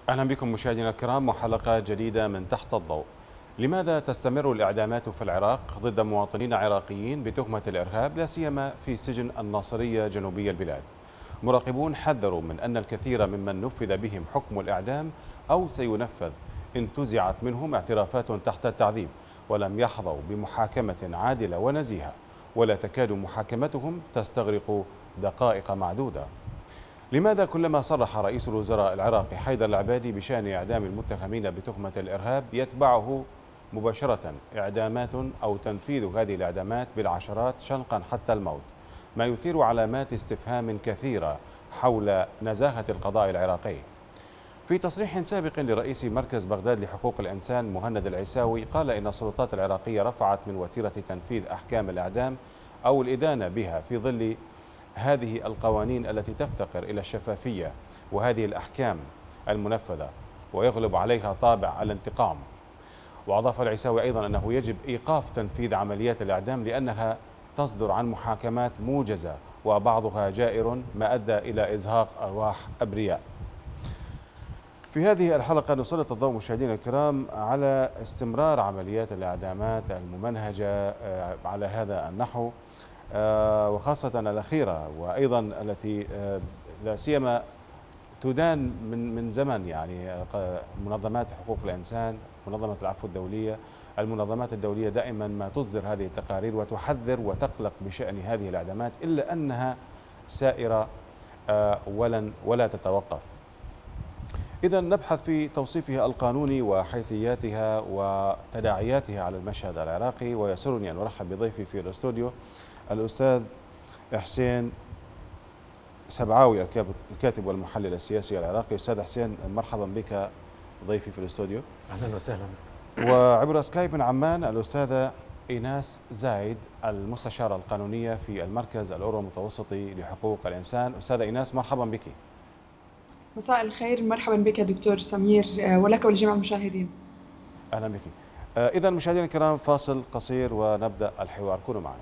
أهلا بكم مشاهدينا الكرام وحلقة جديدة من تحت الضوء. لماذا تستمر الإعدامات في العراق ضد مواطنين عراقيين بتهمة الإرهاب لا سيما في سجن الناصرية جنوبي البلاد؟ مراقبون حذروا من أن الكثير ممن نفذ بهم حكم الإعدام أو سينفذ انتزعت منهم اعترافات تحت التعذيب ولم يحظوا بمحاكمة عادلة ونزيهة، ولا تكاد محاكمتهم تستغرق دقائق معدودة. لماذا كلما صرح رئيس الوزراء العراقي حيدر العبادي بشأن إعدام المتهمين بتهمة الإرهاب يتبعه مباشرة إعدامات أو تنفيذ هذه الإعدامات بالعشرات شنقا حتى الموت، ما يثير علامات استفهام كثيرة حول نزاهة القضاء العراقي؟ في تصريح سابق لرئيس مركز بغداد لحقوق الإنسان مهند العيساوي قال إن السلطات العراقية رفعت من وتيرة تنفيذ أحكام الإعدام أو الإدانة بها في ظل هذه القوانين التي تفتقر إلى الشفافية وهذه الأحكام المنفذة ويغلب عليها طابع الانتقام. وأضاف العيساوي أيضا أنه يجب إيقاف تنفيذ عمليات الإعدام لأنها تصدر عن محاكمات موجزة وبعضها جائر ما أدى إلى إزهاق أرواح أبرياء. في هذه الحلقة نسلط الضوء مشاهدينا الكرام على استمرار عمليات الإعدامات الممنهجة على هذا النحو، وخاصة الأخيرة وأيضا التي لا سيما تدان من زمن، يعني منظمات حقوق الإنسان، منظمة العفو الدولية، المنظمات الدولية دائما ما تصدر هذه التقارير وتحذر وتقلق بشأن هذه الإعدامات، إلا أنها سائرة ولا تتوقف. إذا نبحث في توصيفها القانوني وحيثياتها وتداعياتها على المشهد العراقي، ويسرني أن أرحب بضيفي في الاستوديو الأستاذ حسين سبعاوي الكاتب والمحلل السياسي العراقي. أستاذ حسين، مرحبا بك ضيفي في الاستوديو. أهلا وسهلا. وعبر سكايب من عمان الأستاذة إيناس زايد المستشارة القانونية في المركز الأورو المتوسطي لحقوق الإنسان. أستاذة إيناس، مرحبا بك. مساء الخير، مرحبا بك دكتور سمير، ولك ولجميع المشاهدين. أهلا بك. إذا مشاهدينا الكرام فاصل قصير ونبدأ الحوار، كونوا معنا.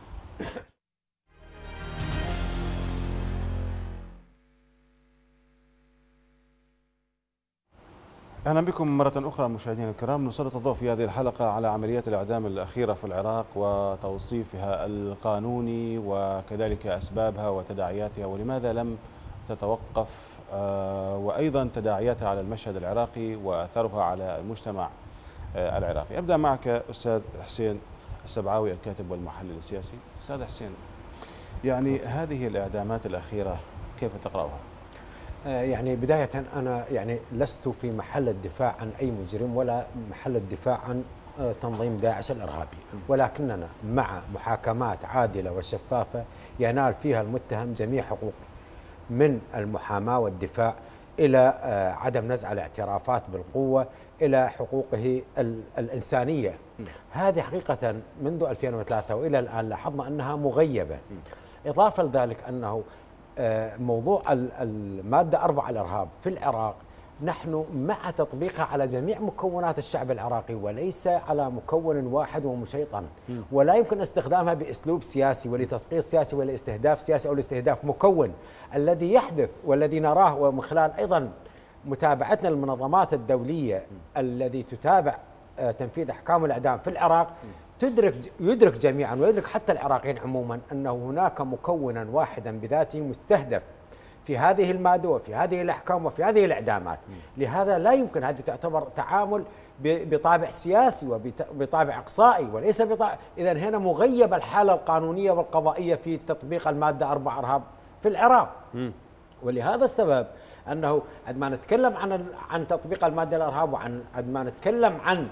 أهلا بكم مرة أخرى مشاهدينا الكرام. نسلط الضوء في هذه الحلقة على عمليات الإعدام الأخيرة في العراق وتوصيفها القانوني وكذلك أسبابها وتداعياتها ولماذا لم تتوقف، وأيضا تداعياتها على المشهد العراقي وأثرها على المجتمع العراقي. أبدأ معك أستاذ حسين السبعاوي الكاتب والمحلل السياسي. أستاذ حسين، يعني هذه الإعدامات الأخيرة كيف تقرأها؟ يعني بداية أنا يعني لست في محل الدفاع عن أي مجرم ولا محل الدفاع عن تنظيم داعش الإرهابي، ولكننا مع محاكمات عادلة وشفافة ينال فيها المتهم جميع حقوقه، من المحاماة والدفاع إلى عدم نزع الاعترافات بالقوة إلى حقوقه الإنسانية. هذه حقيقة منذ 2003 وإلى الآن لاحظنا أنها مغيبة. إضافة لذلك أنه موضوع المادة 4 الإرهاب في العراق نحن مع تطبيقها على جميع مكونات الشعب العراقي وليس على مكون واحد ومشيطن، ولا يمكن استخدامها بأسلوب سياسي ولتسقيط سياسي ولا استهداف سياسي أو لاستهداف مكون. الذي يحدث والذي نراه ومن خلال أيضا متابعتنا للمنظمات الدولية الذي تتابع تنفيذ أحكام الإعدام في العراق يدرك جميعا ويدرك حتى العراقيين عموما أنه هناك مكونا واحدا بذاته مستهدف في هذه المادة وفي هذه الأحكام وفي هذه الإعدامات. لهذا لا يمكن هذه تعتبر تعامل بطابع سياسي وبطابع إقصائي وليس بطابع. إذا هنا مغيبة الحالة القانونية والقضائية في تطبيق المادة 4 إرهاب في العراق. ولهذا السبب أنه عندما نتكلم عن تطبيق المادة الإرهاب وعندما نتكلم عن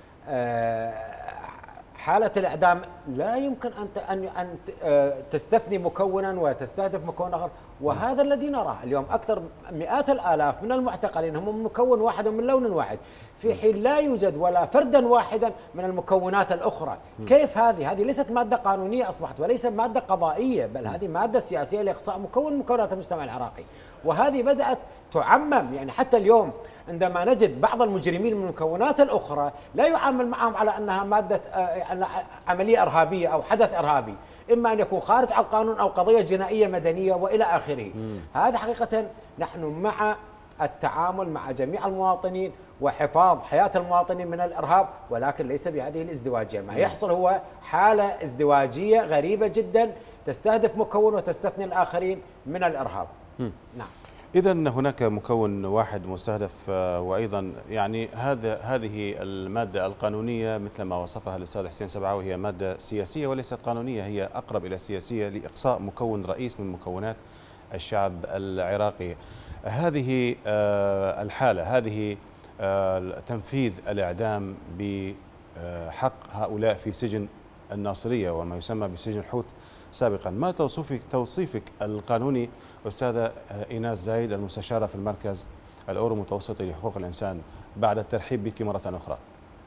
حالة الإعدام لا يمكن أن تستثني مكونا وتستهدف مكون آخر، وهذا الذي نراه اليوم. أكثر مئات الآلاف من المعتقلين هم من مكون واحد ومن لون واحد، في حين لا يوجد ولا فردا واحدا من المكونات الأخرى. كيف هذه ليست مادة قانونية أصبحت وليست مادة قضائية، بل هذه مادة سياسية لإقصاء مكون مكونات المجتمع العراقي، وهذه بدأت تعمم. يعني حتى اليوم عندما نجد بعض المجرمين من المكونات الأخرى لا يعامل معهم على أنها مادة عملية إرهابية أو حدث إرهابي، إما أن يكون خارج على القانون أو قضية جنائية مدنية وإلى آخره. هذا حقيقة نحن مع التعامل مع جميع المواطنين وحفاظ حياة المواطنين من الإرهاب، ولكن ليس بهذه الازدواجية. ما يحصل هو حالة ازدواجية غريبة جدا تستهدف مكون وتستثني الآخرين من الإرهاب. نعم. إذا هناك مكون واحد مستهدف، وأيضا يعني هذه المادة القانونية مثل ما وصفها الأستاذ حسين سبعاوي هي مادة سياسية وليست قانونية، هي أقرب إلى سياسية لإقصاء مكون رئيس من مكونات الشعب العراقي. هذه الحالة، هذه تنفيذ الإعدام بحق هؤلاء في سجن الناصرية وما يسمى بسجن الحوت سابقا، ما توصيفك القانوني أستاذة إيناس زايد المستشارة في المركز الأورو متوسطي لحقوق الإنسان، بعد الترحيب بك مرة أخرى؟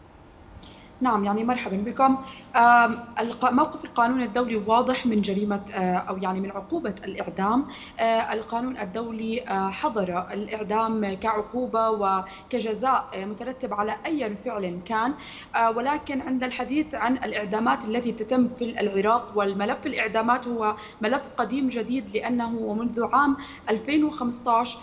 نعم، يعني مرحبا بكم. موقف القانون الدولي واضح من جريمة أو يعني من عقوبة الإعدام. القانون الدولي حظر الإعدام كعقوبة وكجزاء مترتب على أي فعل كان، ولكن عند الحديث عن الإعدامات التي تتم في العراق، والملف الإعدامات هو ملف قديم جديد لأنه منذ عام 2015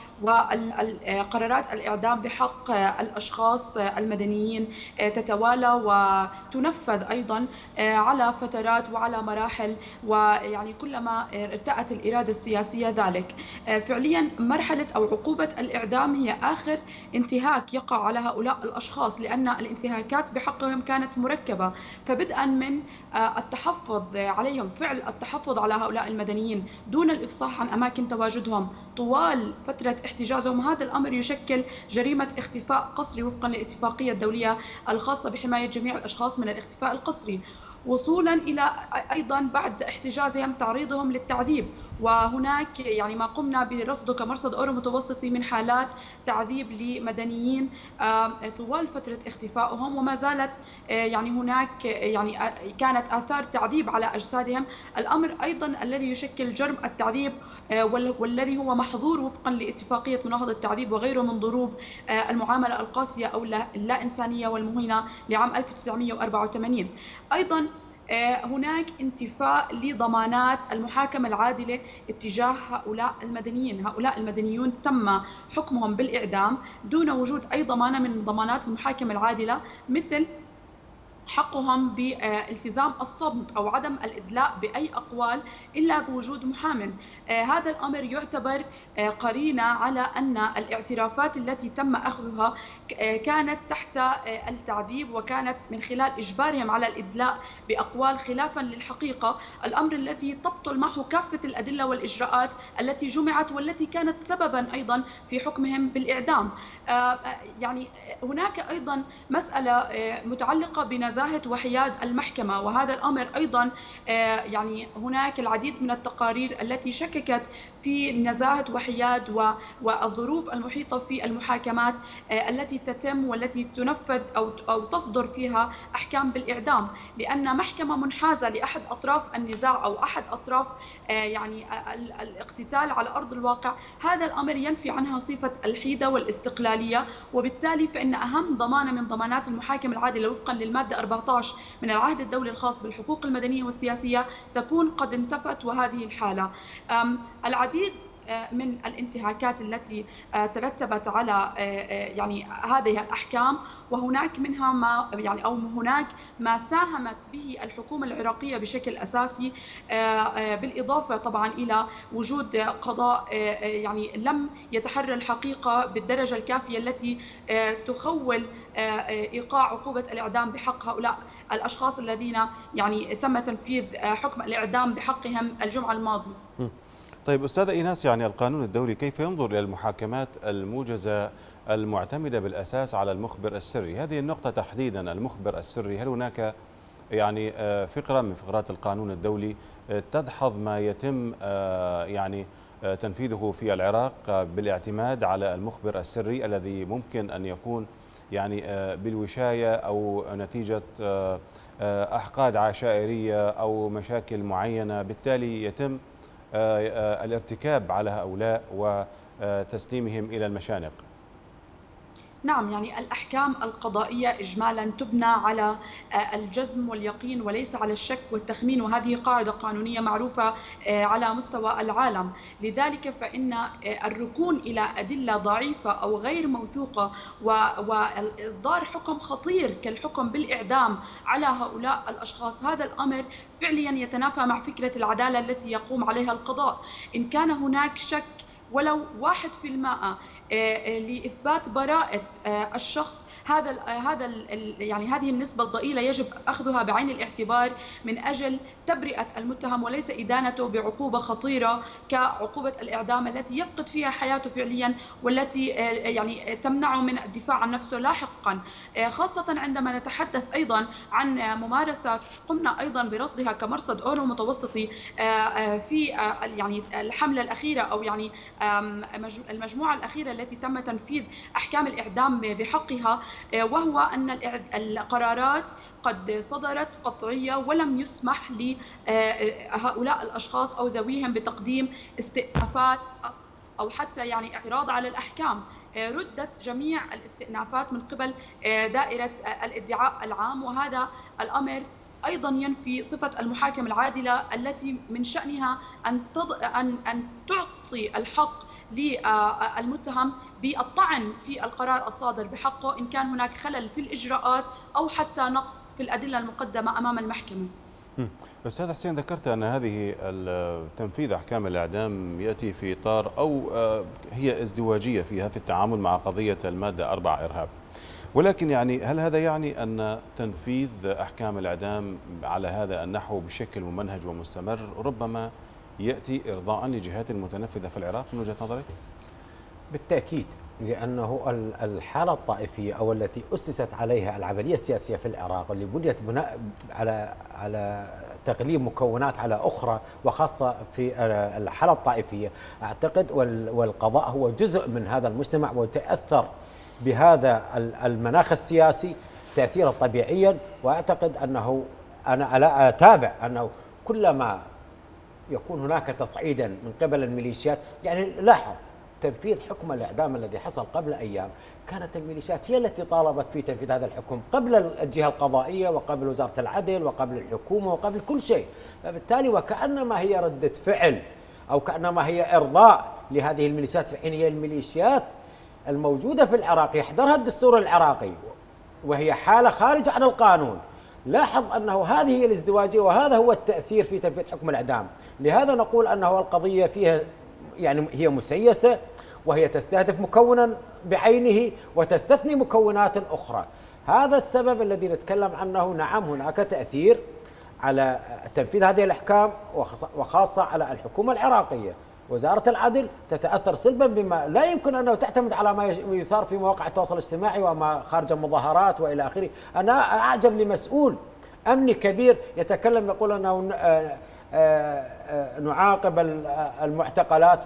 وقرارات الإعدام بحق الأشخاص المدنيين تتوالى وتنفذ أيضا على فترات وعلى مراحل، ويعني كلما ارتأت الإرادة السياسية ذلك. فعليا مرحلة أو عقوبة الإعدام هي آخر انتهاك يقع على هؤلاء الأشخاص، لأن الانتهاكات بحقهم كانت مركبة، فبدءا من التحفظ عليهم، فعل التحفظ على هؤلاء المدنيين دون الإفصاح عن أماكن تواجدهم طوال فترة احتجازهم، هذا الأمر يشكل جريمة اختفاء قسري وفقا للاتفاقية الدولية الخاصة بحماية جميع الأشخاص من الاختفاء القسري، وصولا إلى أيضا بعد احتجازهم تعريضهم للتعذيب. وهناك يعني ما قمنا برصده كمرصد أورو متوسطي من حالات تعذيب لمدنيين طوال فترة اختفائهم، وما زالت يعني هناك يعني كانت آثار تعذيب على أجسادهم. الأمر أيضا الذي يشكل جرم التعذيب والذي هو محظور وفقا لاتفاقية مناهضة التعذيب وغيره من ضروب المعاملة القاسية أو اللا إنسانية والمهينة لعام 1984. أيضا هناك انتفاء لضمانات المحاكمة العادلة اتجاه هؤلاء المدنيين. هؤلاء المدنيون تم حكمهم بالإعدام دون وجود أي ضمانة من ضمانات المحاكمة العادلة، مثل حقهم بالتزام الصمت أو عدم الإدلاء بأي أقوال إلا بوجود محام. هذا الأمر يعتبر قرينة على أن الاعترافات التي تم أخذها كانت تحت التعذيب وكانت من خلال إجبارهم على الإدلاء بأقوال خلافا للحقيقة، الأمر الذي تبطل معه كافة الأدلة والإجراءات التي جمعت والتي كانت سببا أيضا في حكمهم بالإعدام. يعني هناك أيضا مسألة متعلقة بنزاهة وحياد المحكمة، وهذا الأمر أيضا يعني هناك العديد من التقارير التي شككت في نزاهة وحياد والظروف المحيطة في المحاكمات التي تتم والتي تنفذ أو تصدر فيها أحكام بالإعدام، لأن محكمة منحازة لأحد أطراف النزاع أو أحد أطراف يعني الاقتتال على أرض الواقع، هذا الأمر ينفي عنها صفة الحيدة والاستقلالية، وبالتالي فإن أهم ضمانة من ضمانات المحاكمة العادلة وفقا للمادة 14 من العهد الدولي الخاص بالحقوق المدنية والسياسية تكون قد انتفت. وهذه الحالة العديد من الانتهاكات التي ترتبت على يعني هذه الأحكام، وهناك منها ما يعني أو هناك ما ساهمت به الحكومة العراقية بشكل أساسي، بالإضافة طبعا إلى وجود قضاء يعني لم يتحرى الحقيقة بالدرجة الكافية التي تخول إيقاع عقوبة الإعدام بحق هؤلاء الأشخاص الذين يعني تم تنفيذ حكم الإعدام بحقهم الجمعة الماضية. طيب أستاذة إيناس، يعني القانون الدولي كيف ينظر إلى المحاكمات الموجزة المعتمدة بالأساس على المخبر السري؟ هذه النقطة تحديدا، المخبر السري، هل هناك يعني فقرة من فقرات القانون الدولي تدحض ما يتم يعني تنفيذه في العراق بالاعتماد على المخبر السري الذي ممكن أن يكون يعني بالوشاية أو نتيجة أحقاد عشائرية أو مشاكل معينة، بالتالي يتم الارتكاب على هؤلاء وتسليمهم إلى المشانق؟ نعم، يعني الأحكام القضائية إجمالا تبنى على الجزم واليقين وليس على الشك والتخمين، وهذه قاعدة قانونية معروفة على مستوى العالم. لذلك فإن الركون إلى أدلة ضعيفة أو غير موثوقة وإصدار حكم خطير كالحكم بالإعدام على هؤلاء الأشخاص، هذا الأمر فعليا يتنافى مع فكرة العدالة التي يقوم عليها القضاء. إن كان هناك شك ولو 1% لإثبات براءة الشخص، يعني هذه النسبة الضئيلة يجب أخذها بعين الاعتبار من أجل تبرئة المتهم وليس إدانته بعقوبة خطيرة كعقوبة الإعدام التي يفقد فيها حياته فعليا، والتي يعني تمنعه من الدفاع عن نفسه لاحقا، خاصة عندما نتحدث أيضا عن ممارسة قمنا أيضا برصدها كمرصد أورو متوسطي في يعني الحملة الأخيرة أو يعني المجموعة الأخيرة التي تم تنفيذ أحكام الإعدام بحقها، وهو أن القرارات قد صدرت قطعية ولم يسمح لهؤلاء الأشخاص أو ذويهم بتقديم استئنافات أو حتى يعني اعتراض على الأحكام. ردت جميع الاستئنافات من قبل دائرة الادعاء العام، وهذا الأمر أيضا ينفي صفة المحاكمة العادلة التي من شأنها أن تعطي الحق للمتهم بالطعن في القرار الصادر بحقه إن كان هناك خلل في الإجراءات أو حتى نقص في الأدلة المقدمة أمام المحكمة. أستاذ حسين، ذكرت أن هذه تنفيذ أحكام الإعدام يأتي في إطار أو هي ازدواجية فيها في التعامل مع قضية المادة 4 إرهاب، ولكن يعني هل هذا يعني أن تنفيذ أحكام الإعدام على هذا النحو بشكل ممنهج ومستمر ربما يأتي إرضاء لجهات المتنفذة في العراق من وجهة نظرك؟ بالتأكيد، لأنه الحالة الطائفية أو التي أسست عليها العملية السياسية في العراق، اللي بنيت بناء على تغليب مكونات على أخرى، وخاصة في الحالة الطائفية، أعتقد والقضاء هو جزء من هذا المجتمع وتأثر بهذا المناخ السياسي تأثيرا طبيعيا. وأعتقد أنه أنا لا أتابع أنه كلما يكون هناك تصعيدا من قبل الميليشيات، يعني لاحظ تنفيذ حكم الإعدام الذي حصل قبل أيام، كانت الميليشيات هي التي طالبت في تنفيذ هذا الحكم قبل الجهة القضائية وقبل وزارة العدل وقبل الحكومة وقبل كل شيء. فبالتالي وكأنما هي ردة فعل أو كأنما هي إرضاء لهذه الميليشيات، في حين هي الميليشيات الموجودة في العراق يحضرها الدستور العراقي وهي حالة خارج عن القانون. لاحظ أنه هذه هي الازدواجية وهذا هو التأثير في تنفيذ حكم الإعدام. لهذا نقول أنه القضية فيها يعني هي مسيسة، وهي تستهدف مكونا بعينه وتستثني مكونات أخرى. هذا السبب الذي نتكلم عنه. نعم، هناك تأثير على تنفيذ هذه الأحكام وخاصة على الحكومة العراقية. وزارة العدل تتأثر سلبا بما لا يمكن أنه تعتمد على ما يثار في مواقع التواصل الاجتماعي وما خارج المظاهرات وإلى آخره. أنا أعجب لمسؤول أمني كبير يتكلم يقول أنه نعاقب المعتقلات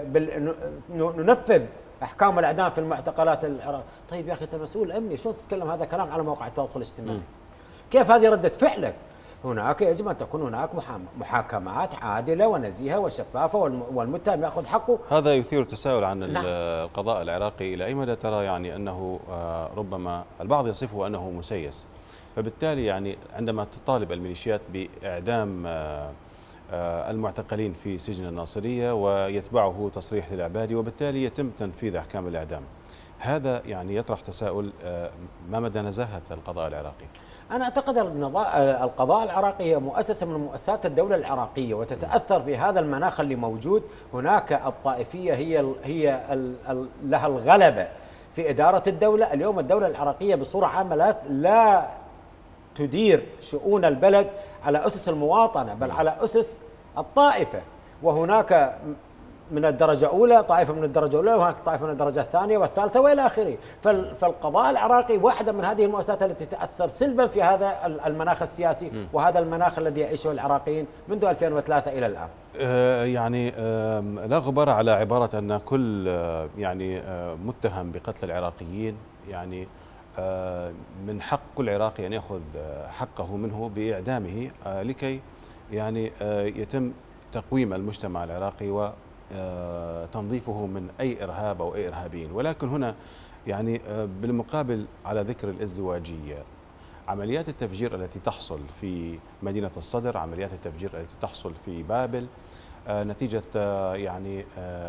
ننفذ أحكام الإعدام في المعتقلات العراقية. طيب يا أخي، أنت مسؤول أمني، شلون تتكلم هذا كلام على مواقع التواصل الاجتماعي؟ كيف هذه ردة فعلك؟ هناك يجب أن تكون هناك محاكمات عادلة ونزيهة وشفافة والمتهم يأخذ حقه. هذا يثير التساؤل عن القضاء العراقي. إلى أي مدى ترى يعني أنه ربما البعض يصفه أنه مسيس، فبالتالي يعني عندما تطالب الميليشيات بإعدام المعتقلين في سجن الناصرية ويتبعه تصريح للعبادي وبالتالي يتم تنفيذ أحكام الإعدام، هذا يعني يطرح تساؤل ما مدى نزاهة القضاء العراقي؟ أنا أعتقد أن القضاء العراقي هي مؤسسة من مؤسسات الدولة العراقية وتتأثر بهذا المناخ اللي موجود. هناك الطائفية هي لها الغلبة في إدارة الدولة. اليوم الدولة العراقية بصورة عامة لا تدير شؤون البلد على أسس المواطنة بل على أسس الطائفة، وهناك من الدرجة الأولى طائفة من الدرجة الأولى وهناك طائفة من الدرجة الثانية والثالثة وإلى آخره. فالقضاء العراقي واحدة من هذه المؤسسات التي تأثر سلبا في هذا المناخ السياسي وهذا المناخ الذي يعيشه العراقيين منذ 2003 إلى الآن. يعني لا غبار على عبارة أن كل يعني متهم بقتل العراقيين يعني من حق كل عراقي أن يأخذ حقه منه بإعدامه لكي يعني يتم تقويم المجتمع العراقي تنظيفه من أي إرهاب أو أي إرهابيين، ولكن هنا يعني بالمقابل على ذكر الازدواجية، عمليات التفجير التي تحصل في مدينة الصدر، عمليات التفجير التي تحصل في بابل نتيجة يعني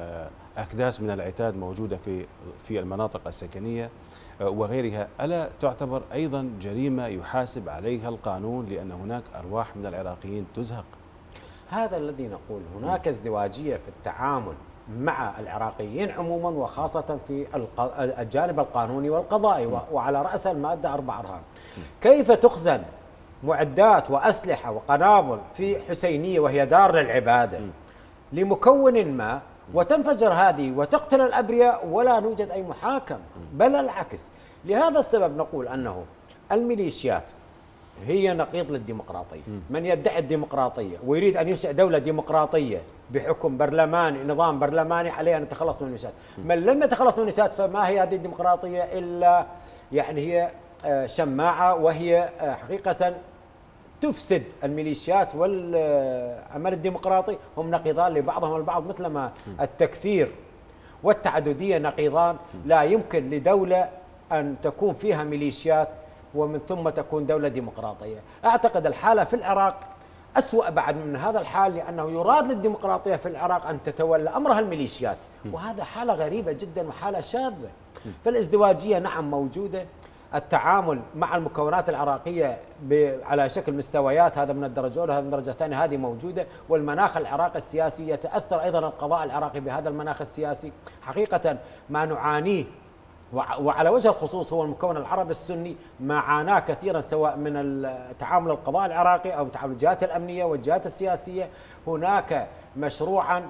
أكداس من العتاد موجودة في المناطق السكنية وغيرها، ألا تعتبر أيضا جريمة يحاسب عليها القانون لأن هناك أرواح من العراقيين تزهق؟ هذا الذي نقول، هناك ازدواجية في التعامل مع العراقيين عموما وخاصة في الجانب القانوني والقضائي، وعلى رأسها المادة 4 إرهاب. كيف تخزن معدات وأسلحة وقنابل في حسينية وهي دار للعبادة لمكون ما، وتنفجر هذه وتقتل الأبرياء ولا نوجد أي محاكم، بل العكس. لهذا السبب نقول أنه الميليشيات هي نقيض للديمقراطية. من يدعي الديمقراطية ويريد أن ينشئ دولة ديمقراطية بحكم برلماني، نظام برلماني، عليه أن يتخلص من الميليشيات. من لم يتخلص من الميليشيات فما هي هذه الديمقراطية إلا يعني هي شماعة، وهي حقيقة تفسد الميليشيات والعمل الديمقراطي. هم نقيضان لبعضهم البعض، مثلما التكفير والتعددية نقيضان. لا يمكن لدولة أن تكون فيها ميليشيات ومن ثم تكون دولة ديمقراطية. أعتقد الحالة في العراق أسوأ بعد من هذا الحال، لأنه يراد للديمقراطية في العراق أن تتولى أمرها الميليشيات، وهذا حالة غريبة جدا وحالة شاذة. فالازدواجية نعم موجودة، التعامل مع المكونات العراقية على شكل مستويات، هذا من الدرجة الأولى هذا من الدرجة الثانية، هذه موجودة. والمناخ العراقي السياسي يتأثر أيضا القضاء العراقي بهذا المناخ السياسي. حقيقة ما نعانيه وعلى وجه الخصوص هو المكون العربي السني، ما عاناه كثيرا سواء من تعامل القضاء العراقي أو تعامل الجهات الأمنية والجهات السياسية. هناك مشروعا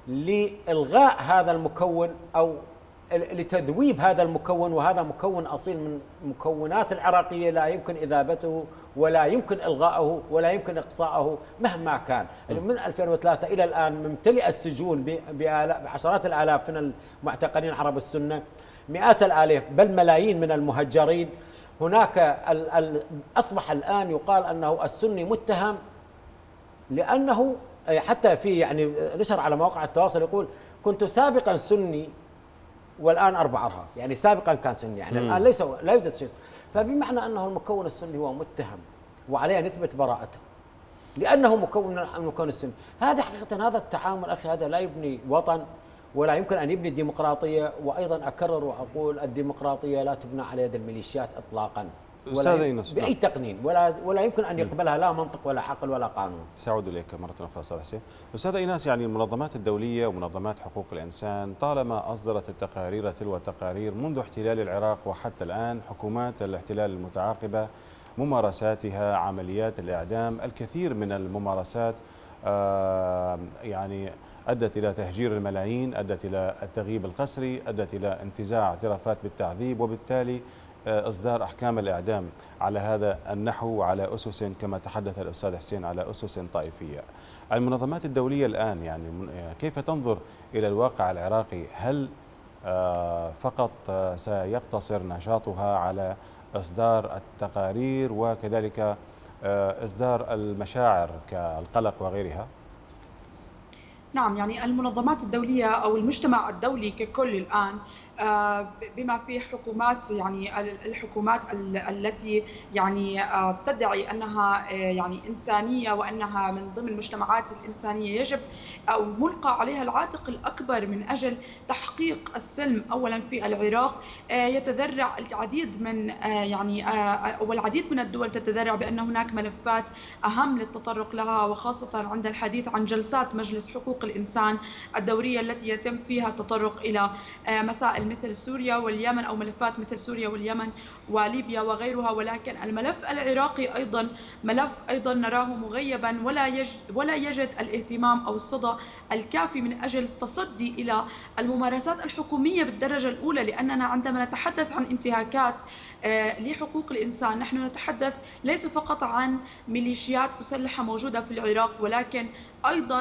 لإلغاء هذا المكون أو لتذويب هذا المكون، وهذا مكون أصيل من مكونات العراقية لا يمكن إذابته ولا يمكن إلغاءه ولا يمكن إقصاءه مهما كان. من 2003 إلى الآن ممتلئ السجون بعشرات الآلاف من المعتقلين العرب السنة، مئات الآلاف بل ملايين من المهجرين. هناك أصبح الآن يقال أنه السني متهم لأنه حتى في يعني نشر على مواقع التواصل يقول كنت سابقا سني والآن 4 إرهاب، يعني سابقا كان سني، يعني الآن لا يوجد شيء. فبمعنى أنه المكون السني هو متهم وعليه أن يثبت براءته لأنه مكون من المكون السني. هذا حقيقة هذا التعامل أخي هذا لا يبني وطن ولا يمكن أن يبني الديمقراطية. وأيضا أكرر وأقول الديمقراطية لا تبنى على يد الميليشيات إطلاقا بأي تقنين، ولا يمكن أن يقبلها لا منطق ولا عقل ولا قانون. سأعود إليك مرة أخرى أستاذ حسين. أستاذ إيناس، يعني المنظمات الدولية ومنظمات حقوق الإنسان طالما أصدرت التقارير تلو التقارير منذ احتلال العراق وحتى الآن، حكومات الاحتلال المتعاقبة ممارساتها، عمليات الإعدام، الكثير من الممارسات يعني أدت إلى تهجير الملايين، أدت إلى التغييب القسري، أدت إلى انتزاع اعترافات بالتعذيب، وبالتالي إصدار أحكام الإعدام على هذا النحو وعلى أسس كما تحدث الأستاذ حسين على أسس طائفية. المنظمات الدولية الآن يعني كيف تنظر إلى الواقع العراقي؟ هل فقط سيقتصر نشاطها على إصدار التقارير وكذلك إصدار المشاعر كالقلق وغيرها؟ نعم، يعني المنظمات الدولية أو المجتمع الدولي ككل الآن بما فيه حكومات، يعني الحكومات التي يعني تدعي أنها يعني إنسانية وأنها من ضمن المجتمعات الإنسانية، يجب أو ملقى عليها العاتق الأكبر من أجل تحقيق السلم أولا في العراق. يتذرع العديد من يعني والعديد من الدول تتذرع بأن هناك ملفات أهم للتطرق لها، وخاصة عند الحديث عن جلسات مجلس حقوق الإنسان الدورية التي يتم فيها التطرق إلى مسائل مثل سوريا واليمن أو ملفات مثل سوريا واليمن وليبيا وغيرها. ولكن الملف العراقي أيضا ملف نراه مغيبا ولا يجد الاهتمام أو الصدى الكافي من أجل التصدي إلى الممارسات الحكومية بالدرجة الأولى. لأننا عندما نتحدث عن انتهاكات لحقوق الإنسان نحن نتحدث ليس فقط عن ميليشيات مسلحة موجودة في العراق، ولكن أيضا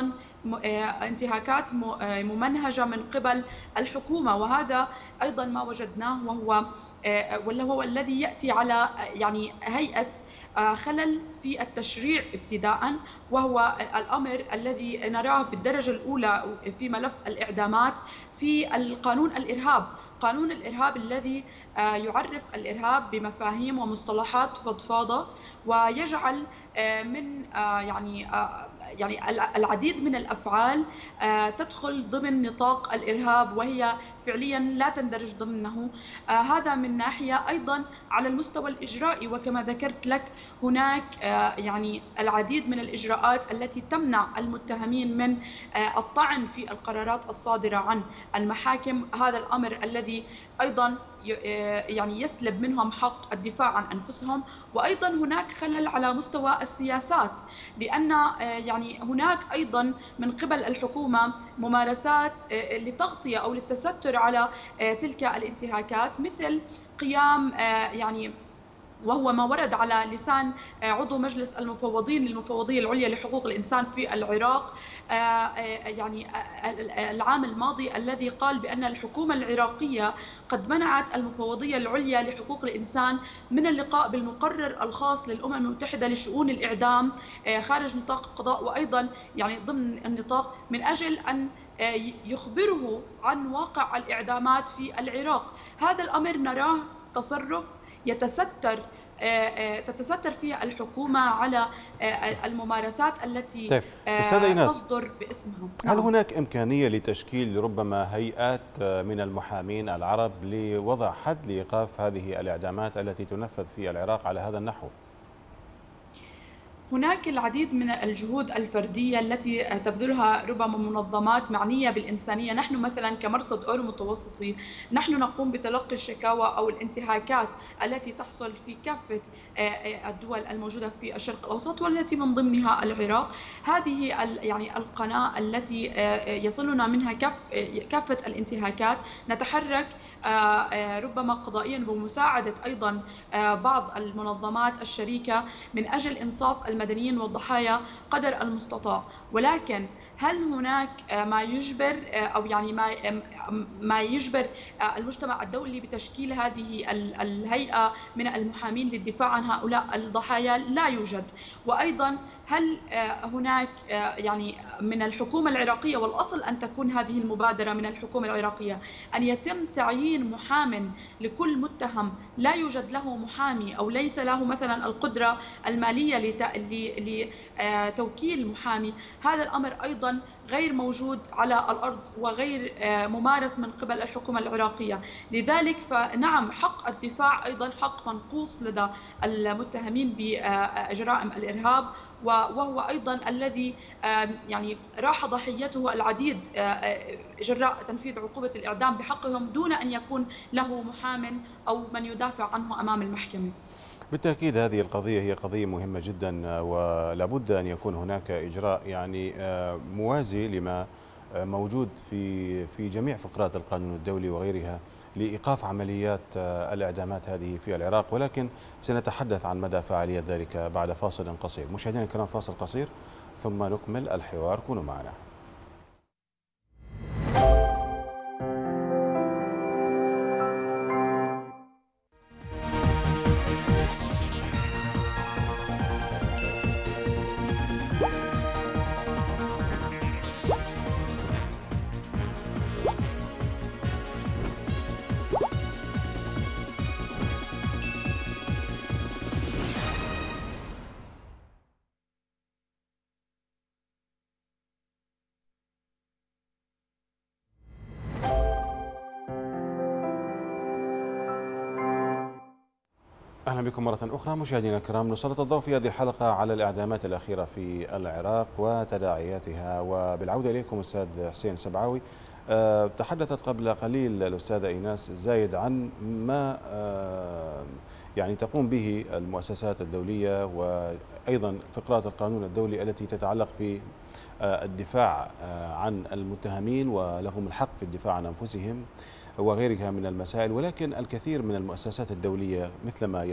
انتهاكات ممنهجة من قبل الحكومة، وهذا أيضا ما وجدناه، وهو الذي يأتي على يعني هيئة خلل في التشريع ابتداء، وهو الأمر الذي نراه بالدرجة الأولى في ملف الإعدامات في القانون الإرهاب. قانون الإرهاب الذي يعرف الإرهاب بمفاهيم ومصطلحات فضفاضة، ويجعل من يعني العديد من الأفعال تدخل ضمن نطاق الإرهاب وهي فعليا لا تندرج ضمنه. هذا من ناحية. أيضا على المستوى الإجرائي، وكما ذكرت لك، هناك يعني العديد من الإجراءات التي تمنع المتهمين من الطعن في القرارات الصادرة عن المحاكم. هذا الأمر الذي أيضا يعني يسلب منهم حق الدفاع عن أنفسهم. وأيضا هناك خلل على مستوى السياسات، لأن يعني هناك أيضا من قبل الحكومة ممارسات لتغطية أو للتستر على تلك الانتهاكات، مثل قيام يعني، وهو ما ورد على لسان عضو مجلس المفوضين للمفوضية العليا لحقوق الإنسان في العراق يعني العام الماضي، الذي قال بأن الحكومة العراقية قد منعت المفوضية العليا لحقوق الإنسان من اللقاء بالمقرر الخاص للأمم المتحدة لشؤون الإعدام خارج نطاق القضاء، وأيضا يعني ضمن النطاق، من أجل أن يخبره عن واقع الإعدامات في العراق. هذا الأمر نراه تصرف تتستر فيها الحكومة على الممارسات التي تصدر باسمها. هل هناك إمكانية لتشكيل ربما هيئات من المحامين العرب لوضع حد لإيقاف هذه الإعدامات التي تنفذ في العراق على هذا النحو؟ هناك العديد من الجهود الفردية التي تبذلها ربما منظمات معنية بالإنسانية. نحن مثلا كمرصد أورو متوسطي نحن نقوم بتلقي الشكاوى أو الانتهاكات التي تحصل في كافة الدول الموجودة في الشرق الأوسط، والتي من ضمنها العراق. هذه يعني القناة التي يصلنا منها كافة الانتهاكات. نتحرك ربما قضائيا بمساعدة أيضا بعض المنظمات الشريكة من أجل إنصاف المدنيين والضحايا قدر المستطاع. ولكن هل هناك ما يجبر أو يعني ما يجبر المجتمع الدولي بتشكيل هذه الهيئة من المحامين للدفاع عن هؤلاء الضحايا؟ لا يوجد. وأيضا هل هناك يعني من الحكومة العراقية، والأصل أن تكون هذه المبادرة من الحكومة العراقية، أن يتم تعيين محام لكل متهم لا يوجد له محامي أو ليس له مثلا القدرة المالية لتوكيل محامي؟ هذا الأمر أيضا غير موجود على الأرض وغير ممارس من قبل الحكومة العراقية. لذلك فنعم، حق الدفاع أيضا حق منقوص لدى المتهمين بجرائم الإرهاب، وهو أيضا الذي يعني راح ضحيته العديد جراء تنفيذ عقوبة الإعدام بحقهم دون أن يكون له محام أو من يدافع عنه أمام المحكمة. بالتأكيد هذه القضية هي قضية مهمة جدا، ولا بد أن يكون هناك إجراء يعني موازي لما موجود في جميع فقرات القانون الدولي وغيرها لإيقاف عمليات الإعدامات هذه في العراق. ولكن سنتحدث عن مدى فاعلية ذلك بعد فاصل قصير. مشاهدينا الكرام، فاصل قصير ثم نكمل الحوار، كونوا معنا. أهلا بكم مرة أخرى مشاهدينا الكرام. نسلط الضوء في هذه الحلقة على الإعدامات الأخيرة في العراق وتداعياتها، وبالعودة إليكم أستاذ حسين سبعاوي. تحدثت قبل قليل الأستاذة إيناس زايد عن ما يعني تقوم به المؤسسات الدولية وأيضا فقرات القانون الدولي التي تتعلق في الدفاع عن المتهمين ولهم الحق في الدفاع عن أنفسهم وغيرها من المسائل. ولكن الكثير من المؤسسات الدولية مثلما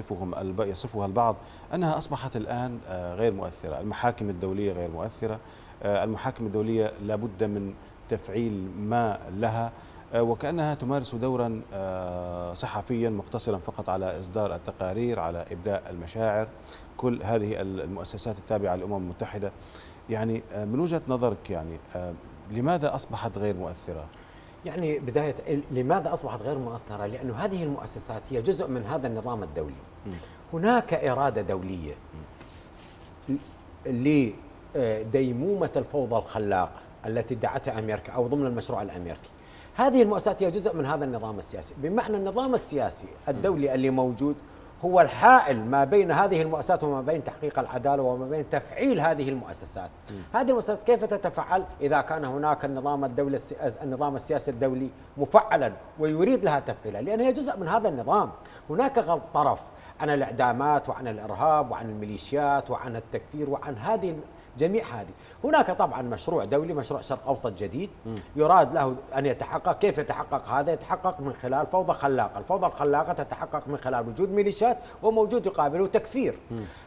يصفها البعض أنها أصبحت الآن غير مؤثرة. المحاكم الدولية غير مؤثرة، المحاكم الدولية لابد من تفعيل ما لها، وكأنها تمارس دورا صحفيا مقتصرا فقط على إصدار التقارير، على إبداء المشاعر. كل هذه المؤسسات التابعة للأمم المتحدة، يعني من وجهة نظرك يعني لماذا أصبحت غير مؤثرة؟ يعني بداية لماذا أصبحت غير مؤثرة؟ لأن هذه المؤسسات هي جزء من هذا النظام الدولي. هناك إرادة دولية لديمومة الفوضى الخلاقة التي دعتها أمريكا أو ضمن المشروع الأمريكي. هذه المؤسسات هي جزء من هذا النظام السياسي، بمعنى النظام السياسي الدولي اللي موجود هو الحائل ما بين هذه المؤسسات وما بين تحقيق العدالة وما بين تفعيل هذه المؤسسات. هذه المؤسسات كيف تتفعل إذا كان هناك النظام السياسي الدولي مفعلا ويريد لها تفعيلها، لأن هي جزء من هذا النظام. هناك غض طرف عن الإعدامات وعن الإرهاب وعن الميليشيات وعن التكفير وعن هذه جميع هذه. هناك طبعا مشروع دولي، مشروع شرق أوسط جديد يراد له أن يتحقق. كيف يتحقق هذا؟ يتحقق من خلال فوضى خلاقة. الفوضى الخلاقة تتحقق من خلال وجود ميليشيات وموجود يقابله تكفير.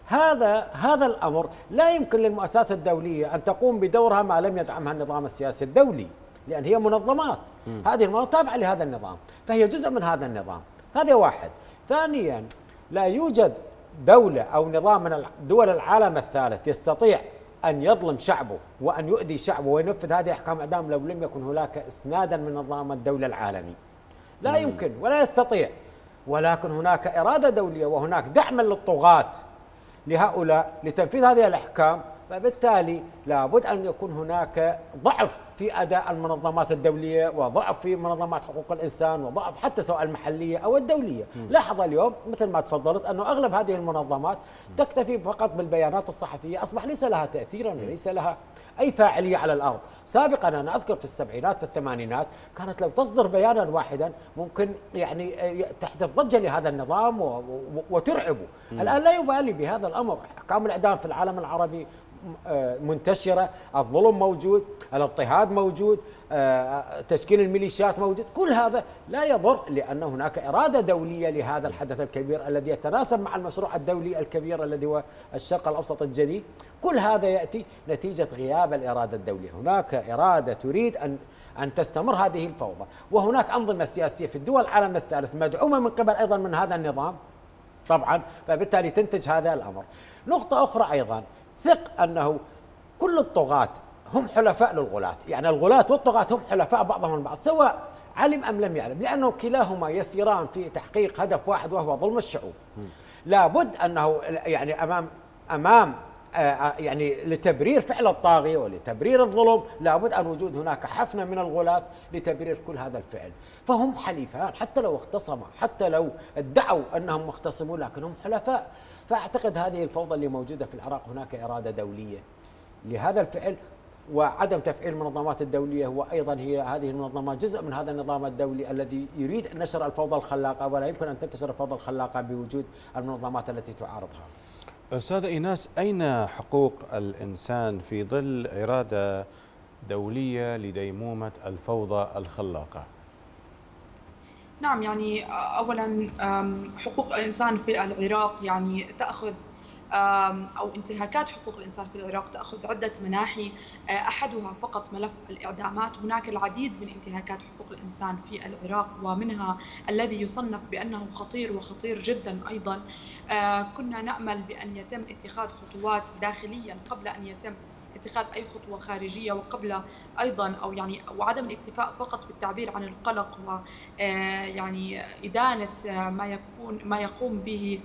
هذا الأمر لا يمكن للمؤسسات الدولية أن تقوم بدورها ما لم يدعمها النظام السياسي الدولي، لأن هي منظمات. هذه المنظمات تابعة لهذا النظام، فهي جزء من هذا النظام. هذا واحد. ثانيا، لا يوجد دولة أو نظام من دول العالم الثالث يستطيع أن يظلم شعبه وأن يؤذي شعبه وينفذ هذه أحكام إعدام لو لم يكن هناك إسنادا من نظام الدولة العالمي. لا يمكن ولا يستطيع. ولكن هناك إرادة دولية وهناك دعم للطغاة لهؤلاء لتنفيذ هذه الأحكام، فبالتالي لابد أن يكون هناك ضعف في أداء المنظمات الدولية وضعف في منظمات حقوق الإنسان وضعف حتى سواء المحلية أو الدولية. لاحظ اليوم مثل ما تفضلت أنه أغلب هذه المنظمات تكتفي فقط بالبيانات الصحفية، أصبح ليس لها تأثيرا وليس لها أي فاعلية على الأرض. سابقا أنا أذكر في السبعينات في الثمانينات كانت لو تصدر بيانا واحدا ممكن يعني تحدث ضجة لهذا النظام وترعبه. الآن لا يبالي بهذا الأمر. أحكام الإعدام في العالم العربي منتشرة، الظلم موجود، الاضطهاد موجود، تشكيل الميليشيات موجود. كل هذا لا يضر، لأن هناك إرادة دولية لهذا الحدث الكبير الذي يتناسب مع المشروع الدولي الكبير الذي هو الشرق الأوسط الجديد. كل هذا يأتي نتيجة غياب الإرادة الدولية. هناك إرادة تريد أن تستمر هذه الفوضى، وهناك أنظمة سياسية في الدول العالم الثالث مدعومة من قبل أيضا من هذا النظام طبعا، فبالتالي تنتج هذا الأمر. نقطة أخرى أيضا، ثق أنه كل الطغاة هم حلفاء للغلاة، يعني الغلاة والطغاة هم حلفاء بعضهم البعض سواء علم أم لم يعلم، لأنه كلاهما يسيران في تحقيق هدف واحد وهو ظلم الشعوب. لابد أنه يعني أمام يعني لتبرير فعل الطاغية ولتبرير الظلم لابد أن وجود هناك حفنة من الغلاة لتبرير كل هذا الفعل. فهم حليفان حتى لو اختصموا، حتى لو ادعوا أنهم مختصمون، لكنهم حلفاء. فأعتقد هذه الفوضى اللي موجودة في العراق هناك إرادة دولية لهذا الفعل، وعدم تفعيل المنظمات الدولية هو أيضا هذه المنظمات جزء من هذا النظام الدولي الذي يريد نشر الفوضى الخلاقة، ولا يمكن أن تنتشر الفوضى الخلاقة بوجود المنظمات التي تعارضها. أستاذ إيناس، أين حقوق الإنسان في ظل إرادة دولية لديمومة الفوضى الخلاقة؟ نعم، يعني أولا حقوق الإنسان في العراق يعني تأخذ أو انتهاكات حقوق الإنسان في العراق تأخذ عدة مناحي، أحدها فقط ملف الإعدامات. هناك العديد من انتهاكات حقوق الإنسان في العراق، ومنها الذي يصنف بأنه خطير وخطير جدا أيضا. كنا نأمل بأن يتم اتخاذ خطوات داخليا قبل أن يتم اتخاذ أي خطوة خارجية، وقبل أيضا أو يعني وعدم الاكتفاء فقط بالتعبير عن القلق ويعني إدانة ما يقوم به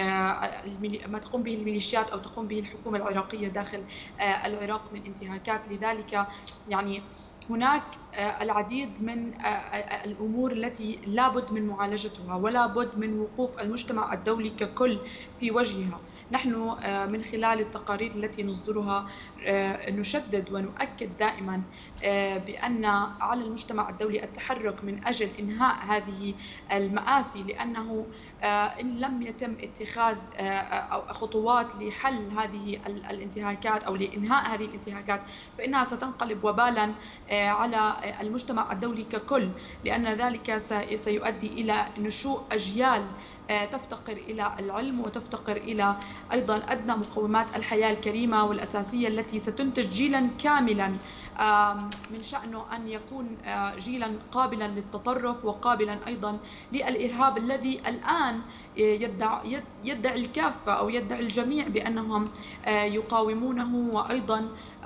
ما تقوم به الميليشيات أو تقوم به الحكومة العراقية داخل العراق من انتهاكات. لذلك يعني هناك العديد من الأمور التي لابد من معالجتها ولا بد من وقوف المجتمع الدولي ككل في وجهها. نحن من خلال التقارير التي نصدرها نشدد ونؤكد دائما بأن على المجتمع الدولي التحرك من أجل إنهاء هذه المآسي، لأنه إن لم يتم اتخاذ خطوات لحل هذه الانتهاكات أو لإنهاء هذه الانتهاكات فإنها ستنقلب وبالا على المجتمع الدولي ككل، لأن ذلك سيؤدي إلى نشوء أجيال تفتقر إلى العلم وتفتقر إلى أيضا أدنى مقومات الحياة الكريمة والأساسية التي ستنتج جيلا كاملا من شأنه أن يكون جيلا قابلا للتطرف وقابلا أيضا للإرهاب الذي الآن يدعي الكافة أو يدعي الجميع بأنهم يقاومونه وأيضا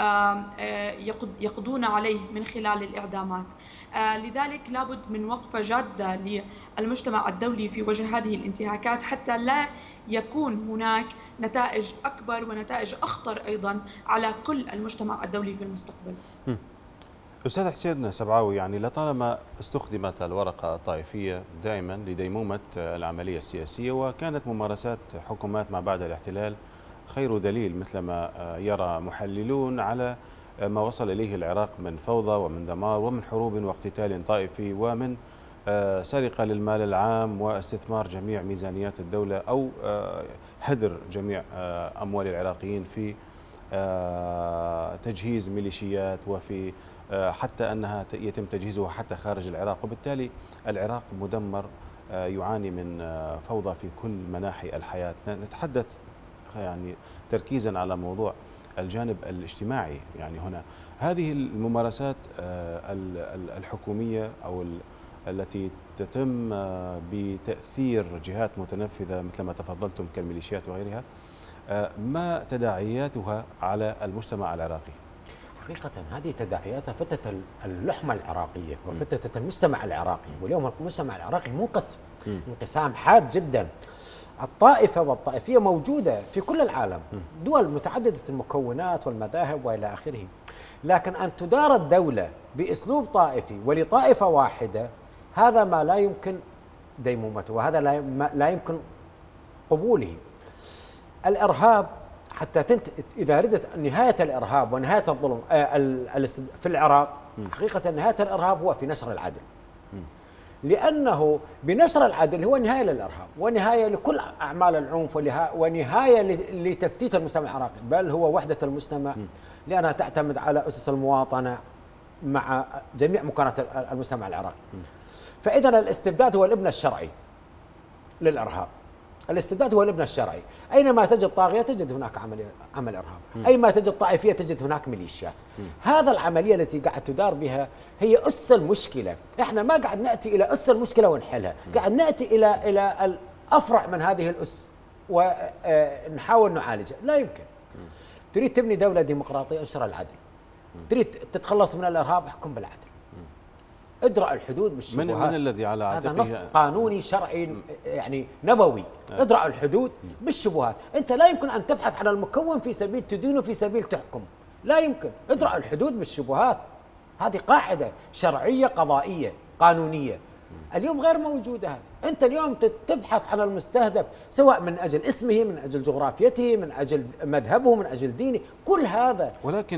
يقضون عليه من خلال الإعدامات. لذلك لابد من وقفة جادة للمجتمع الدولي في وجه هذه الانتهاكات حتى لا يكون هناك نتائج أكبر ونتائج أخطر أيضا على كل المجتمع الدولي في المستقبل. أستاذ حسين سبعاوي، يعني لطالما استخدمت الورقة الطائفية دائما لديمومة العملية السياسية، وكانت ممارسات حكومات ما بعد الاحتلال خير دليل مثلما يرى محللون على ما وصل إليه العراق من فوضى ومن دمار ومن حروب واقتتال طائفي ومن سرقة للمال العام واستثمار جميع ميزانيات الدولة أو هدر جميع أموال العراقيين في تجهيز ميليشيات وفي حتى أنها يتم تجهيزها حتى خارج العراق، وبالتالي العراق مدمر يعاني من فوضى في كل مناحي الحياة. نتحدث يعني تركيزا على موضوع الجانب الاجتماعي، يعني هنا هذه الممارسات الحكومية أو التي تتم بتأثير جهات متنفذة مثل ما تفضلتم كالميليشيات وغيرها، ما تداعياتها على المجتمع العراقي؟ حقيقة هذه تداعياتها فتت اللحمة العراقية وفتت المجتمع العراقي، واليوم المجتمع العراقي منقسم انقسام حاد جدا. الطائفة والطائفية موجودة في كل العالم، دول متعددة المكونات والمذاهب وإلى آخره، لكن أن تدار الدولة بأسلوب طائفي ولطائفة واحدة هذا ما لا يمكن ديمومته، وهذا لا يمكن قبوله. الإرهاب حتى إذا ردت نهاية الإرهاب ونهاية الظلم في العراق، حقيقة نهاية الإرهاب هو في نشر العدل، لأنه بنشر العدل هو نهاية للإرهاب ونهاية لكل أعمال العنف ونهاية لتفتيت المجتمع العراقي، بل هو وحدة المجتمع لأنها تعتمد على أسس المواطنة مع جميع مكونات المجتمع العراقي. فإذا الاستبداد هو الابن الشرعي للإرهاب، الاستبداد هو الابن الشرعي. أينما تجد طاغية تجد هناك عمل إرهاب، أينما تجد طائفية تجد هناك ميليشيات. هذا العملية التي قاعد تدار بها هي أس المشكلة. إحنا ما قاعد نأتي إلى أس المشكلة ونحلها، قاعد نأتي إلى الأفرع من هذه الأس ونحاول نعالجها. لا يمكن. تريد تبني دولة ديمقراطية انشر العدل، تريد تتخلص من الإرهاب احكم بالعدل، ادرأ الحدود بالشبهات. من الذي على عاتقه هذا نص قانوني شرعي يعني نبوي. ادرأ الحدود بالشبهات. انت لا يمكن ان تبحث عن المكون في سبيل تدين وفي سبيل تحكم، لا يمكن. ادرأ الحدود بالشبهات، هذه قاعدة شرعية قضائية قانونية اليوم غير موجودة. هذه انت اليوم تبحث عن المستهدف سواء من اجل اسمه، من اجل جغرافيته، من اجل مذهبه، من اجل دينه، كل هذا. ولكن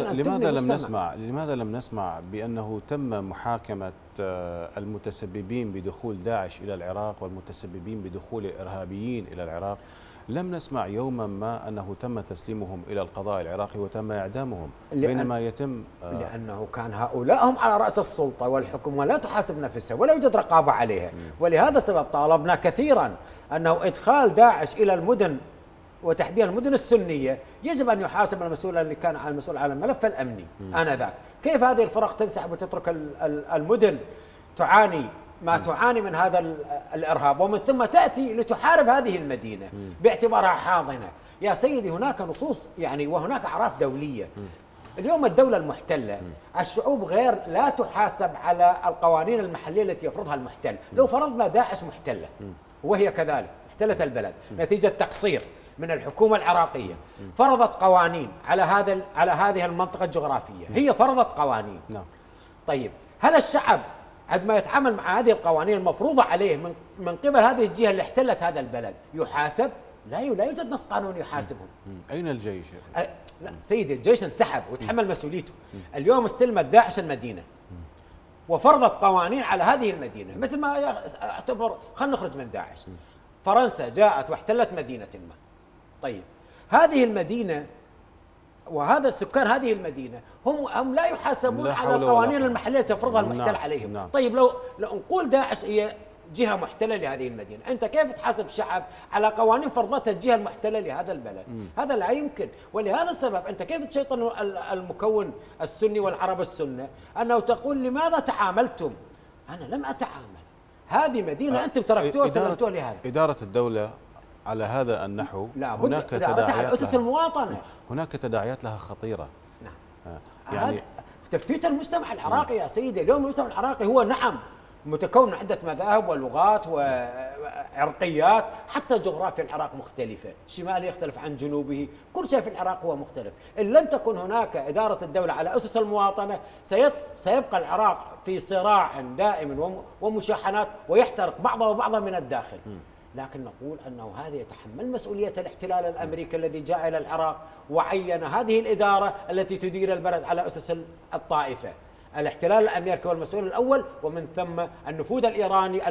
لماذا لم نسمع بأنه تم محاكمة المتسببين بدخول داعش إلى العراق والمتسببين بدخول الإرهابيين إلى العراق؟ لم نسمع يوما ما أنه تم تسليمهم إلى القضاء العراقي وتم إعدامهم، بينما يتم لأنه كان هؤلاء هم على رأس السلطة والحكم ولا تحاسب نفسها ولا يوجد رقابة عليها. ولهذا السبب طالبنا كثيرا أنه إدخال داعش إلى المدن وتحديدا المدن السنية يجب أن يحاسب المسؤول اللي كان المسؤول على الملف الأمني آنذاك. كيف هذه الفرق تنسحب وتترك المدن تعاني ما تعاني من هذا الإرهاب، ومن ثم تأتي لتحارب هذه المدينة باعتبارها حاضنة؟ يا سيدي هناك نصوص يعني وهناك أعراف دولية. اليوم الدولة المحتلة الشعوب غير لا تحاسب على القوانين المحلية التي يفرضها المحتل. لو فرضنا داعش محتلة وهي كذلك احتلت البلد نتيجة تقصير من الحكومة العراقية، فرضت قوانين على هذه المنطقة الجغرافية، هي فرضت قوانين. طيب هل الشعب عندما يتعامل مع هذه القوانين المفروضة عليه من قبل هذه الجهة اللي احتلت هذا البلد يحاسب؟ لا يوجد نص قانون يحاسبهم. أين الجيش؟ لا سيدي، الجيش انسحب وتحمل مسؤوليته. اليوم استلمت داعش المدينة وفرضت قوانين على هذه المدينة، مثل ما اعتبر خلينا نخرج من داعش. فرنسا جاءت واحتلت مدينة ما. طيب هذه المدينة وهذا سكان هذه المدينة هم لا يحاسبون على القوانين المحلية تفرضها المحتل عليهم. نعم. طيب لو نقول داعش هي جهة محتلة لهذه المدينة، أنت كيف تحاسب الشعب على قوانين فرضتها الجهة المحتلة لهذا البلد؟ هذا لا يمكن. ولهذا السبب أنت كيف تشيطن المكون السني والعرب السنة أنه تقول لماذا تعاملتم؟ أنا لم أتعامل، هذه مدينة أنتم تركتوها وسلمتوها لهذا. إدارة الدولة على هذا النحو هناك تداعيات على أسس المواطنة، هناك تداعيات لها خطيرة. نعم. يعني تفتيت المجتمع العراقي يا سيدي. اليوم المجتمع العراقي هو نعم متكون من عدة مذاهب ولغات وعرقيات، حتى جغرافيا العراق مختلفة، شماله يختلف عن جنوبه، كل شيء في العراق هو مختلف. إن لم تكن هناك إدارة الدولة على أسس المواطنة سيبقى العراق في صراع دائم ومشاحنات، ويحترق بعضه وبعضا من الداخل. لكن نقول أنه هذا يتحمل مسؤولية الاحتلال الأمريكي الذي جاء إلى العراق وعين هذه الإدارة التي تدير البلد على أسس الطائفة. الاحتلال الأمريكي هو المسؤول الأول، ومن ثم النفوذ الإيراني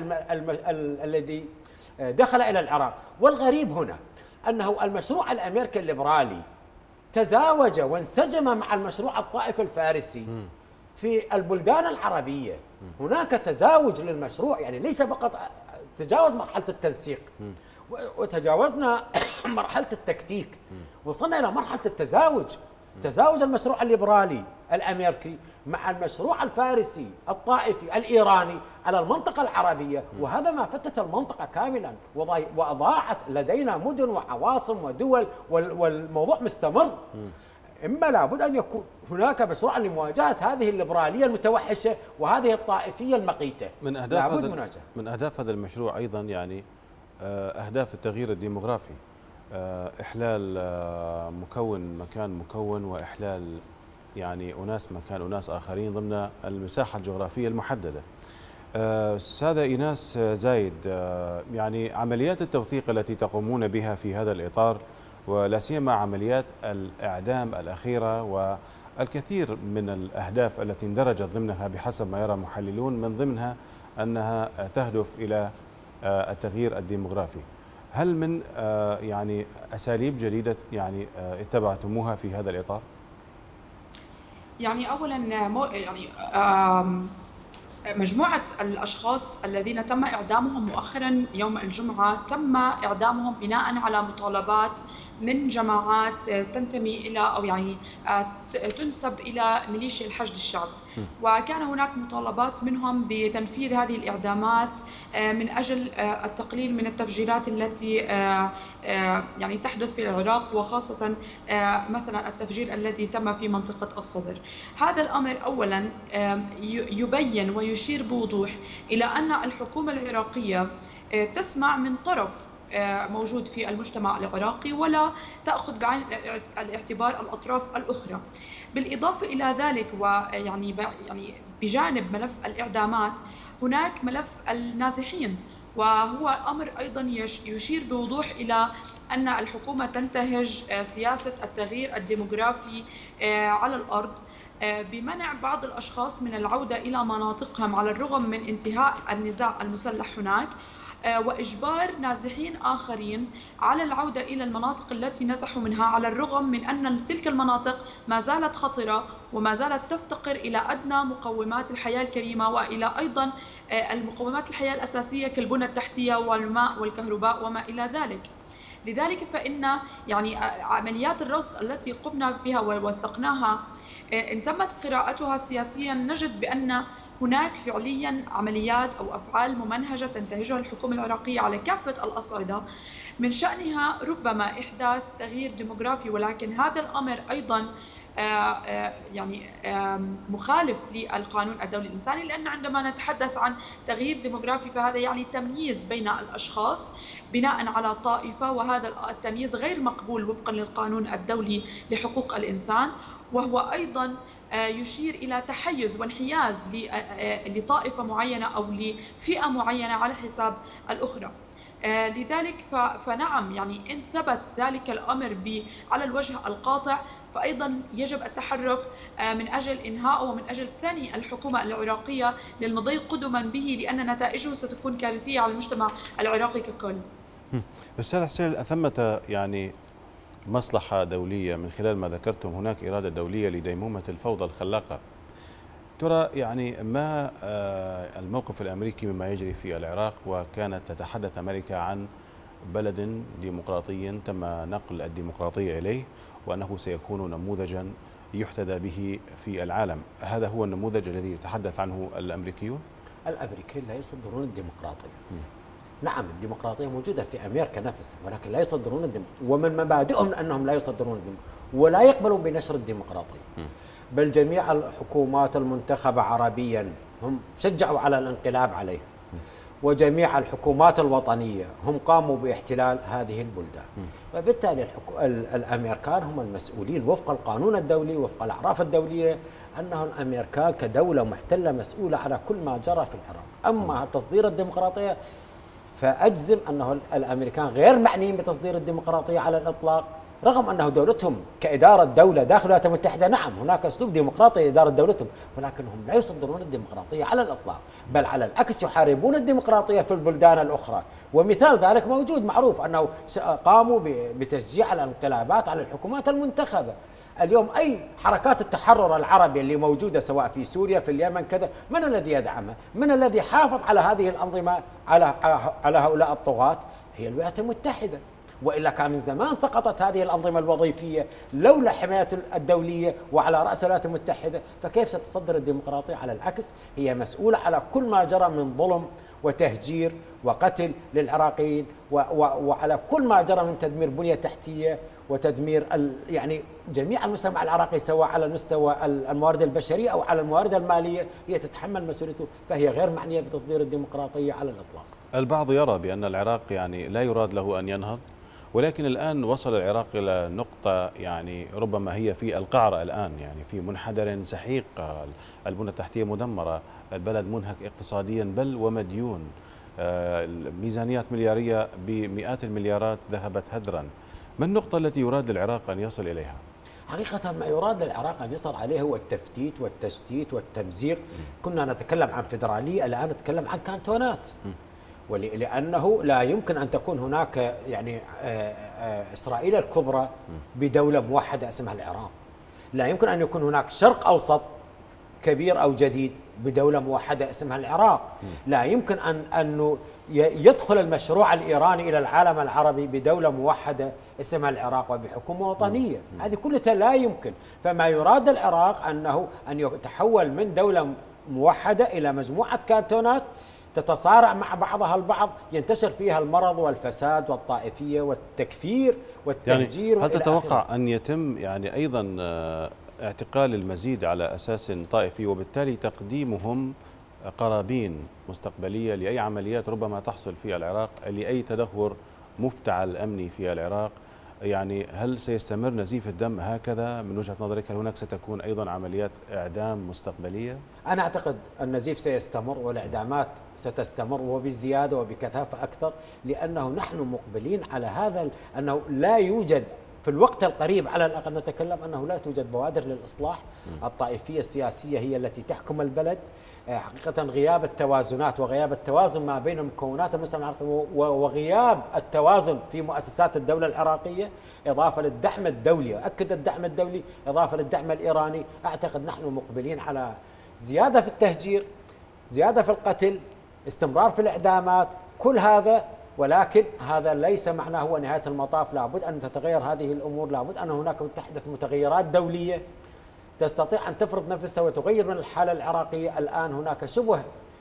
الذي دخل إلى العراق. والغريب هنا أنه المشروع الأمريكي الليبرالي تزاوج وانسجم مع المشروع الطائفي الفارسي في البلدان العربية. هناك تزاوج للمشروع، يعني ليس فقط تجاوز مرحلة التنسيق وتجاوزنا مرحلة التكتيك، وصلنا إلى مرحلة التزاوج. تزاوج المشروع الليبرالي الأمريكي مع المشروع الفارسي الطائفي الإيراني على المنطقة العربية، وهذا ما فتت المنطقة كاملا وأضاعت لدينا مدن وعواصم ودول، والموضوع مستمر. إما لابد أن يكون هناك مشروع لمواجهة هذه الليبرالية المتوحشة وهذه الطائفية المقيتة. من أهداف هذا المشروع أيضا يعني أهداف التغيير الديموغرافي، إحلال مكون مكان مكون، وإحلال يعني أناس مكان أناس آخرين ضمن المساحة الجغرافية المحددة. سادة إيناس زايد، يعني عمليات التوثيق التي تقومون بها في هذا الإطار، ولا سيما عمليات الإعدام الأخيرة والكثير من الأهداف التي اندرجت ضمنها بحسب ما يرى محللون، من ضمنها أنها تهدف إلى التغيير الديموغرافي، هل من يعني أساليب جديدة يعني اتبعتموها في هذا الإطار؟ يعني أولا يعني مجموعة الأشخاص الذين تم إعدامهم مؤخرا يوم الجمعة تم إعدامهم بناء على مطالبات من جماعات تنتمي إلى أو يعني تنسب إلى ميليشيا الحشد الشعبي، وكان هناك مطالبات منهم بتنفيذ هذه الإعدامات من أجل التقليل من التفجيرات التي يعني تحدث في العراق، وخاصة مثلا التفجير الذي تم في منطقة الصدر. هذا الأمر أولا يبين ويشير بوضوح إلى أن الحكومة العراقية تسمع من طرف موجود في المجتمع العراقي ولا تأخذ بعين الاعتبار الأطراف الأخرى. بالإضافة إلى ذلك، ويعني بجانب ملف الإعدامات هناك ملف النازحين، وهو أمر أيضا يشير بوضوح إلى أن الحكومة تنتهج سياسة التغيير الديموغرافي على الأرض بمنع بعض الأشخاص من العودة إلى مناطقهم على الرغم من انتهاء النزاع المسلح هناك، وإجبار نازحين آخرين على العودة إلى المناطق التي نزحوا منها على الرغم من أن تلك المناطق ما زالت خطرة وما زالت تفتقر إلى أدنى مقومات الحياة الكريمة وإلى أيضا المقومات الحياة الأساسية كالبنى التحتية والماء والكهرباء وما إلى ذلك. لذلك فإن يعني عمليات الرصد التي قمنا بها ووثقناها إن تمت قراءتها سياسيا نجد بأن هناك فعليا عمليات أو أفعال ممنهجة تنتهجها الحكومة العراقية على كافة الأصعدة، من شأنها ربما إحداث تغيير ديموغرافي، ولكن هذا الأمر أيضا يعني مخالف للقانون الدولي الإنساني، لأن عندما نتحدث عن تغيير ديموغرافي فهذا يعني تمييز بين الأشخاص بناء على طائفة، وهذا التمييز غير مقبول وفقا للقانون الدولي لحقوق الإنسان، وهو أيضا يشير إلى تحيز وانحياز لطائفة معينة أو لفئة معينة على حساب الأخرى. لذلك فنعم يعني إن ثبت ذلك الأمر على الوجه القاطع فأيضا يجب التحرك من أجل إنهائه ومن أجل ثني الحكومة العراقية للمضي قدما به، لأن نتائجه ستكون كارثية على المجتمع العراقي ككل. أستاذ حسين، ثمة يعني مصلحة دولية من خلال ما ذكرتم، هناك إرادة دولية لديمومة الفوضى الخلاقة. ترى يعني ما الموقف الأمريكي مما يجري في العراق؟ وكانت تتحدث أمريكا عن بلد ديمقراطي تم نقل الديمقراطية إليه، وأنه سيكون نموذجا يحتذى به في العالم. هذا هو النموذج الذي يتحدث عنه الأمريكيون؟ الأمريكيين لا يصدرون الديمقراطية. نعم الديمقراطية موجودة في أمريكا نفسها، ولكن لا يصدرون الديمقراطية، ومن مبادئهم أنهم لا يصدرون الديمقراطية ولا يقبلون بنشر الديمقراطية. بل جميع الحكومات المنتخبة عربيا هم شجعوا على الانقلاب عليها، وجميع الحكومات الوطنية هم قاموا باحتلال هذه البلدان. وبالتالي الأمريكان هم المسؤولين وفق القانون الدولي وفق الأعراف الدولية، أنه الأمريكان كدولة محتلة مسؤولة على كل ما جرى في العراق. أما تصدير الديمقراطية فأجزم أنه الأمريكان غير معنيين بتصدير الديمقراطية على الإطلاق، رغم أنه دولتهم كإدارة دولة داخل الولايات المتحدة نعم هناك أسلوب ديمقراطي لإدارة دولتهم، ولكنهم لا يصدرون الديمقراطية على الإطلاق، بل على العكس يحاربون الديمقراطية في البلدان الأخرى. ومثال ذلك موجود معروف، أنه قاموا بتشجيع الانقلابات على الحكومات المنتخبة. اليوم أي حركات التحرر العربي اللي موجودة سواء في سوريا في اليمن كذا، من الذي يدعمها؟ من الذي حافظ على هذه الأنظمة على هؤلاء الطغاة؟ هي الولايات المتحدة. وإلا كان من زمان سقطت هذه الأنظمة الوظيفية لولا حماية الدولية وعلى رأس الولايات المتحدة. فكيف ستصدر الديمقراطية؟ على العكس هي مسؤولة على كل ما جرى من ظلم وتهجير وقتل للعراقيين، وعلى كل ما جرى من تدمير بنية تحتية وتدمير يعني جميع المجتمع العراقي، سواء على المستوى الموارد البشرية أو على الموارد المالية، هي تتحمل مسؤوليته. فهي غير معنية بتصدير الديمقراطية على الإطلاق. البعض يرى بأن العراق يعني لا يراد له أن ينهض، ولكن الآن وصل العراق إلى نقطة يعني ربما هي في القعر الآن، يعني في منحدر سحيق، البنى التحتية مدمرة، البلد منهك اقتصاديا بل ومديون، ميزانيات مليارية بمئات المليارات ذهبت هدرا. ما النقطة التي يراد للعراق أن يصل إليها؟ حقيقة ما يراد للعراق أن يصل عليه هو التفتيت والتشتيت والتمزيق. كنا نتكلم عن فيدرالية، الآن نتكلم عن كانتونات. ولأنه لا يمكن أن تكون هناك يعني إسرائيل الكبرى بدولة موحدة اسمها العراق. لا يمكن أن يكون هناك شرق أوسط كبير أو جديد بدولة موحدة اسمها العراق. لا يمكن أن يدخل المشروع الإيراني إلى العالم العربي بدولة موحدة اسمها العراق وبحكومة وطنية. هذه كلها لا يمكن. فما يراد العراق أن يتحول من دولة موحدة إلى مجموعة كانتونات تتصارع مع بعضها البعض، ينتشر فيها المرض والفساد والطائفية والتكفير والتهجير. يعني هل تتوقع أن يتم يعني أيضا اعتقال المزيد على أساس طائفي، وبالتالي تقديمهم قرابين مستقبلية لأي عمليات ربما تحصل في العراق، لأي تدهور مفتعل أمني في العراق؟ يعني هل سيستمر نزيف الدم هكذا من وجهة نظرك؟ هل هناك ستكون أيضا عمليات إعدام مستقبلية؟ أنا أعتقد النزيف سيستمر والإعدامات ستستمر وبزيادة وبكثافة أكثر، لأنه نحن مقبلين على هذا، أنه لا يوجد في الوقت القريب على الأقل نتكلم أنه لا توجد بوادر للإصلاح. الطائفية السياسية هي التي تحكم البلد. حقيقة غياب التوازنات وغياب التوازن ما بين مكونات المجتمع العراقي وغياب التوازن في مؤسسات الدولة العراقية، إضافة للدعم الدولي، أكد الدعم الدولي، إضافة للدعم الإيراني، أعتقد نحن مقبلين على زيادة في التهجير، زيادة في القتل، استمرار في الإعدامات، كل هذا. ولكن هذا ليس معناه هو نهاية المطاف. لابد أن تتغير هذه الأمور، لابد أن هناك تحدث متغيرات دولية تستطيع أن تفرض نفسها وتغير من الحالة العراقية. الآن هناك شبه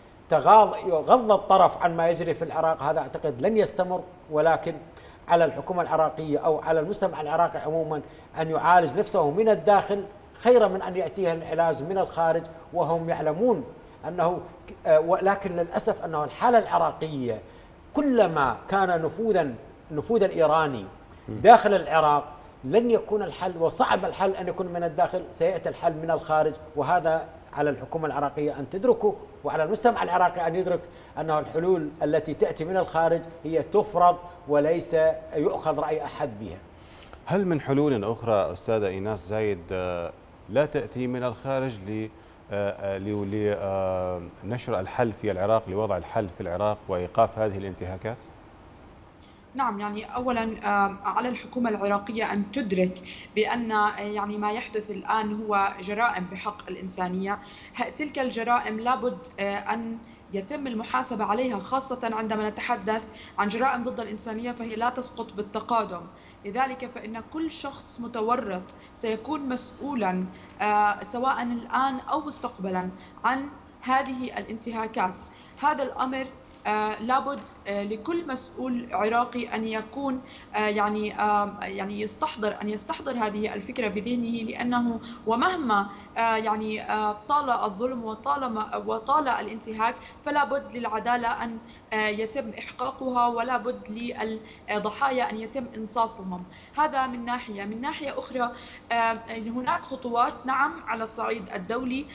غض الطرف عن ما يجري في العراق، هذا أعتقد لن يستمر. ولكن على الحكومة العراقية أو على المجتمع العراقي عموما أن يعالج نفسه من الداخل خير من أن يأتيها العلاج من الخارج، وهم يعلمون أنه ولكن للأسف أنه الحالة العراقية كلما كان نفوذا إيراني داخل العراق لن يكون الحل، وصعب الحل أن يكون من الداخل، سيأتي الحل من الخارج. وهذا على الحكومة العراقية أن تدركه، وعلى المجتمع العراقي أن يدرك أنه الحلول التي تأتي من الخارج هي تفرض وليس يؤخذ رأي أحد بها. هل من حلول أخرى أستاذة إيناس زايد لا تأتي من الخارج لنشر الحل في العراق، لوضع الحل في العراق وإيقاف هذه الانتهاكات؟ نعم، يعني أولا على الحكومة العراقية أن تدرك بأن يعني ما يحدث الآن هو جرائم بحق الإنسانية. تلك الجرائم لابد أن يتم المحاسبة عليها، خاصة عندما نتحدث عن جرائم ضد الإنسانية فهي لا تسقط بالتقادم. لذلك فإن كل شخص متورط سيكون مسؤولا سواء الآن أو مستقبلا عن هذه الانتهاكات. هذا الأمر لابد لكل مسؤول عراقي أن يكون يعني يستحضر هذه الفكرة بذهنه، لأنه ومهما طال الظلم وطال الانتهاك فلا بد للعدالة أن يتم إحقاقها، ولا بد للضحايا أن يتم إنصافهم. هذا من ناحية. من ناحية أخرى هناك خطوات نعم على الصعيد الدولي.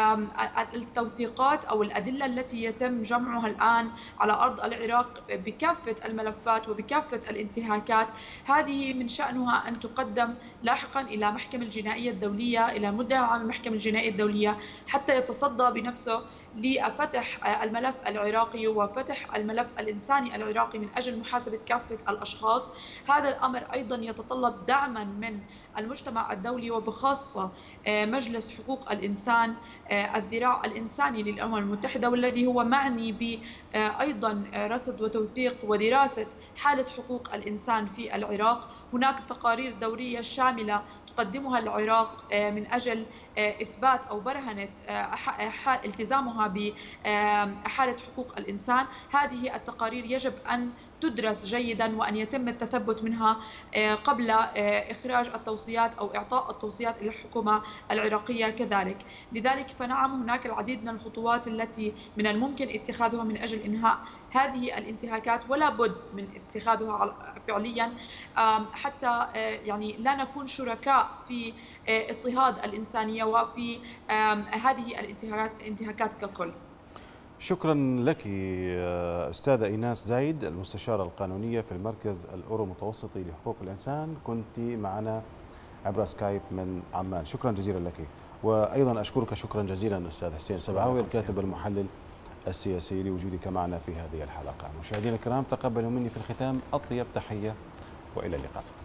التوثيقات أو الأدلة التي يتم جمعها الآن على أرض العراق بكافة الملفات وبكافة الانتهاكات، هذه من شأنها أن تقدم لاحقا إلى محكمة الجنائية الدولية، إلى المدعي العام المحكمة الجنائية الدولية، حتى يتصدى بنفسه لفتح الملف العراقي وفتح الملف الإنساني العراقي من أجل محاسبة كافة الأشخاص. هذا الأمر أيضا يتطلب دعما من المجتمع الدولي، وبخاصة مجلس حقوق الإنسان، الذراع الإنساني للأمم المتحدة، والذي هو معني أيضا رصد وتوثيق ودراسة حالة حقوق الإنسان في العراق. هناك تقارير دورية شاملة تقدمها العراق من أجل إثبات أو برهنة التزامها بحالة حقوق الإنسان. هذه التقارير يجب أن تدرس جيدا وأن يتم التثبت منها قبل إخراج التوصيات أو إعطاء التوصيات إلى الحكومة العراقية كذلك. لذلك فنعم، هناك العديد من الخطوات التي من الممكن اتخاذها من أجل إنهاء هذه الانتهاكات، ولا بد من اتخاذها فعليا حتى يعني لا نكون شركاء في اضطهاد الإنسانية وفي هذه الانتهاكات ككل. شكرا لك أستاذة إيناس زايد، المستشارة القانونية في المركز الأورو متوسطي لحقوق الإنسان، كنت معنا عبر سكايب من عمان. شكرا جزيلا لك. وأيضا أشكرك شكرا جزيلا أستاذ حسين سبعاوي الكاتب المحلل السياسي لوجودك معنا في هذه الحلقة. مشاهدينا الكرام، تقبلوا مني في الختام أطيب تحية وإلى اللقاء.